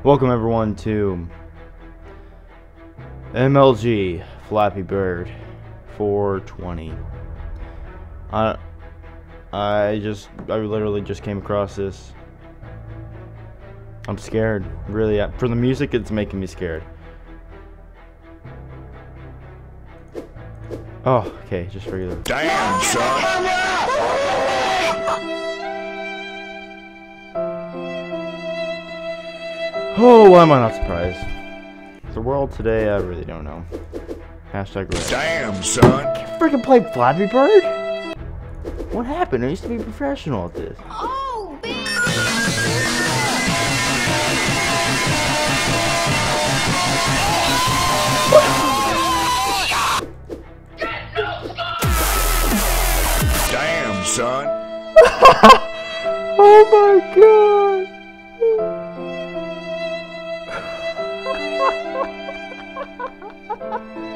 Welcome everyone to MLG Flappy Bird 420. I literally just came across this. I'm scared, really. For the music, it's making me scared. Oh, okay, just regular. Damn, son. Oh, why am I not surprised? The world today, I really don't know. Hashtag red. Damn, son. Can't freaking play Flappy Bird? What happened? I used to be professional at this. Oh, baby! Damn, son. Oh my god!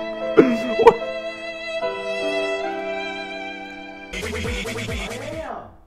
Damn.